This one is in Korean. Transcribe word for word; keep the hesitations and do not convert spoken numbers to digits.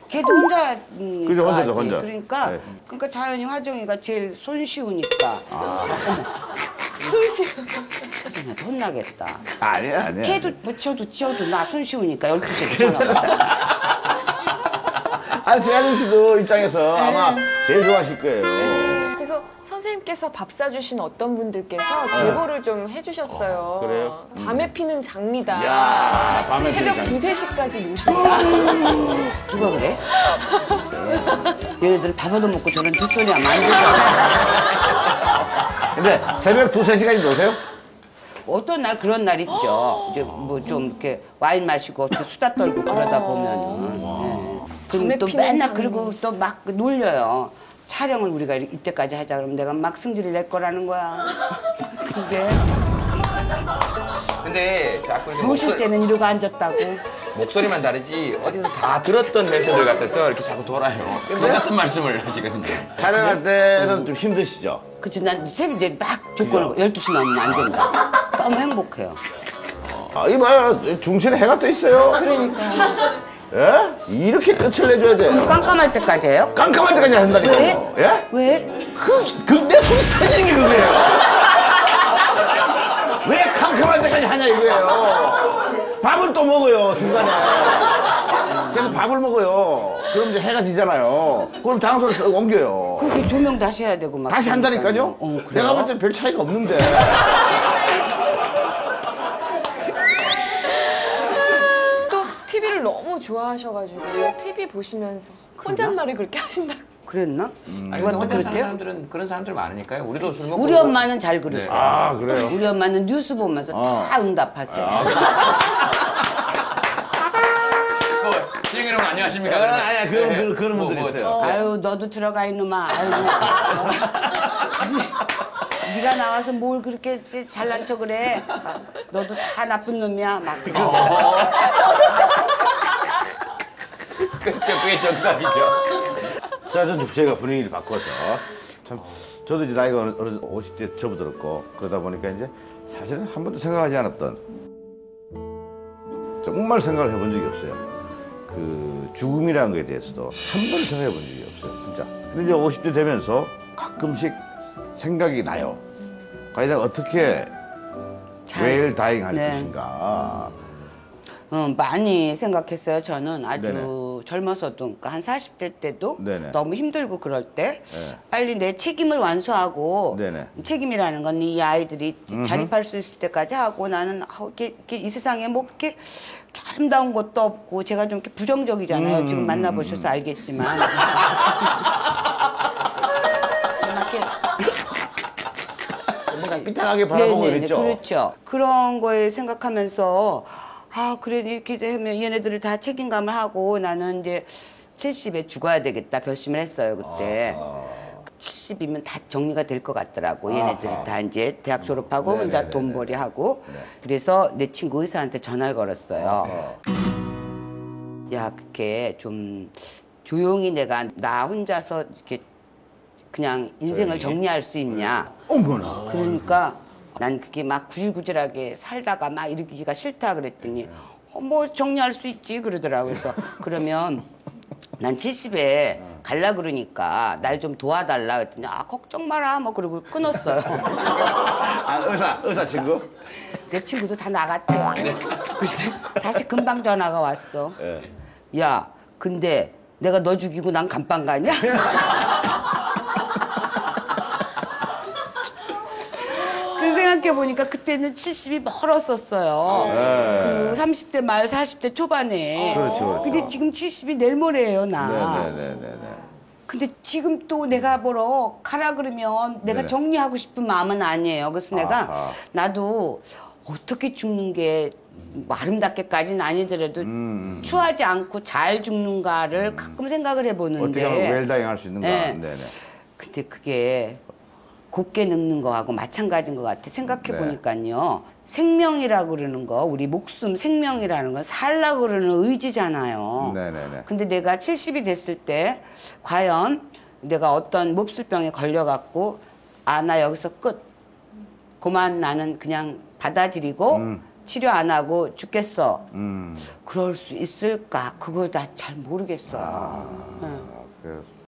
걔도 혼자. 그죠, 혼자죠, 혼자. 그러니까, 네. 그러니까 자연히 화정이가 제일 손쉬우니까. 아. 손쉬워. 화정이한테 혼나겠다. 아니야, 아니야. 걔도 붙여도 치워도 나 손쉬우니까 열두 시에 전화. 아니, 재하정 씨도 입장에서 아마 제일 좋아하실 거예요. 그래서 선생님께서 밥 사주신 어떤 분들께서 제보를 좀 해주셨어요. 어, 그래요? 밤에 피는 장미다. 야, 밤에 새벽 피는 장미. 두세 시까지 노신다. 누가 그래? 얘네들 밥 얻어먹고 저런 뒷소리 하면 안 되잖아. 근데 새벽 두세 시까지 노세요? 어떤 날 그런 날 있죠. 이제 뭐 좀 이렇게 와인 마시고 수다 떨고 그러다 보면은. 네. 그럼 또 맨날 장미. 그리고 또 막 놀려요. 촬영을 우리가 이때까지 하자 그러면 내가 막 승질을 낼 거라는 거야. 그게. 근데 자꾸 이렇게 노실 목소리, 때는 이러고 앉았다고. 목소리만 다르지 어디서 다 들었던 멘트들 같아서 이렇게 자꾸 돌아요. 똑같은 말씀을 하시거든요. 촬영할 때는 좀 힘드시죠? 그치, 난 새벽에 막 조건을 열두 시 넘으면 안 된다. 너무 행복해요. 아, 이봐요. 중천에 해가 떠 있어요. 그러니까. 예? 이렇게 끝을 내줘야 돼요. 깜깜할 때까지 해요? 깜깜할 때까지 한다니까요. 왜? 예? 왜? 그, 그, 내 손이 터지는 게 그거예요. 왜 캄캄할 때까지 하냐 이거예요. 밥을 또 먹어요, 중간에. 그래서 밥을 먹어요. 그럼 이제 해가 지잖아요. 그럼 장소를 쓱 옮겨요. 그렇게 조명 다시 해야 되고 막. 다시 한다니까요? 어, 내가 볼 땐 별 차이가 없는데. 또 티비를 너무 좋아하셔가지고 티비 보시면서 혼잣말을 그렇게 하신다고. 그랬나? 아니, 누가 근데 혼자 사는 그랬대요? 사람들은 그런 사람들 많으니까요. 우리도 술 먹고 우리 그러고. 엄마는 잘 그랬어요. 아, 그래요? 우리 엄마는 뉴스 보면서 어. 다 응답하세요. 뭐 시청자 안녕하십니까? 아, 아니야, 그런, 네. 그런, 그런 뭐, 분들 뭐, 있어요. 아유, 너도 들어가 이놈아. 아유. 네가 나와서 뭘 그렇게 잘난 척을 해. 너도 다 나쁜 놈이야. 막 그러고. 그렇죠, 그게 정답이죠. 자, 전 제가 분위기를 바꿔서 참 저도 이제 나이가 어느, 어느 오십 대 접어들었고 그러다 보니까 이제 사실은 한 번도 생각하지 않았던 정말 생각을 해본 적이 없어요. 그 죽음이라는 거에 대해서도 한 번도 생각해 본 적이 없어요, 진짜. 근데 이제 오십 대 되면서 가끔씩 생각이 나요. 과연 어떻게 웰 다잉 할 네. 것인가. 어, 많이 생각했어요. 저는 아주 네네. 젊었어도 그러니까 한 사십 대 때도 네네. 너무 힘들고 그럴 때 네. 빨리 내 책임을 완수하고 네네. 책임이라는 건 이 아이들이 자립할 수 있을 때까지 하고 나는 아, 이렇게, 이렇게 이 세상에 뭐 이렇게 아름다운 것도 없고 제가 좀 이렇게 부정적이잖아요. 음, 지금 만나보셔서 알겠지만. 이렇게 뭔가 삐딱하게 바라보고 네네네, 그랬죠. 그렇죠. 그런 거에 생각하면서 아 그래 이렇게 되면 얘네들을 다 책임감을 하고 나는 이제 칠십에 죽어야 되겠다 결심을 했어요 그때. 아하. 칠십이면 다 정리가 될 것 같더라고. 얘네들이 아하. 다 이제 대학 졸업하고 네네네네. 혼자 돈벌이 하고. 네. 그래서 내 친구 의사한테 전화를 걸었어요. 어. 야 그게 좀 조용히 내가 나 혼자서 이렇게 그냥 인생을 조용히? 정리할 수 있냐. 어머나. 그러니까 난 그게 막 구질구질하게 살다가 막 이러기가 싫다 그랬더니 어, 뭐 정리할 수 있지 그러더라고요. 그래서 그러면 난 칠십에 갈라 그러니까 날 좀 도와달라 그랬더니 아 걱정 마라 뭐 그러고 끊었어요. 아, 의사, 의사 친구? 내 친구도 다 나갔대. 그래서 다시 금방 전화가 왔어. 예. 야 근데 내가 너 죽이고 난 감방 가냐? 생각해보니까 그때는 칠십이 멀었었어요. 네. 그 삼십 대 말 사십 대 초반에. 그렇죠, 그렇죠. 근데 지금 칠십이 내일 모레예요, 나. 네네네네. 근데 지금 또 내가 뭐러 가라 그러면 내가 네네. 정리하고 싶은 마음은 아니에요. 그래서 아하. 내가 나도 어떻게 죽는 게 뭐 아름답게까지는 아니더라도 음. 추하지 않고 잘 죽는가를 가끔 생각을 해보는데. 어떻게 하면 웰다잉 할 수 있는가. 네. 네네. 근데 그게 곱게 늙는 거하고 마찬가지인 것 같아. 생각해 보니까요. 네. 생명이라고 그러는 거, 우리 목숨 생명이라는 건 살라고 그러는 의지잖아요. 네네네. 근데 내가 칠십이 됐을 때 과연 내가 어떤 몹쓸병에 걸려갖고 아, 나 여기서 끝. 그만 나는 그냥 받아들이고 음. 치료 안 하고 죽겠어. 음. 그럴 수 있을까? 그거 나 잘 모르겠어. 아, 응. 그래서